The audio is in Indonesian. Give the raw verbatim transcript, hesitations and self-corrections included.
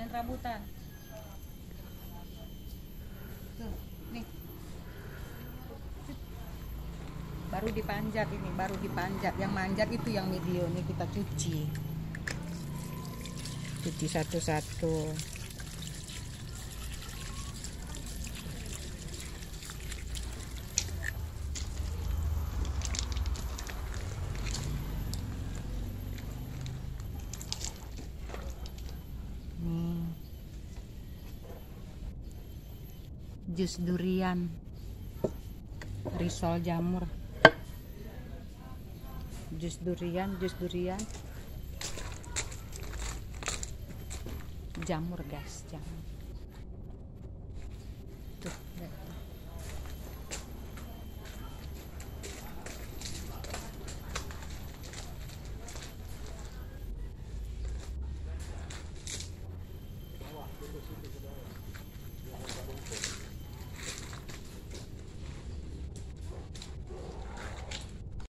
main rambutan. Tuh, nih. Baru dipanjat ini, baru dipanjat. Yang manjat itu yang medium nih kita cuci. Cuci satu-satu. Nih. Jus durian. Risol jamur. Jus durian, jus durian. Jamur, guys, jamur. Tuh, lihat.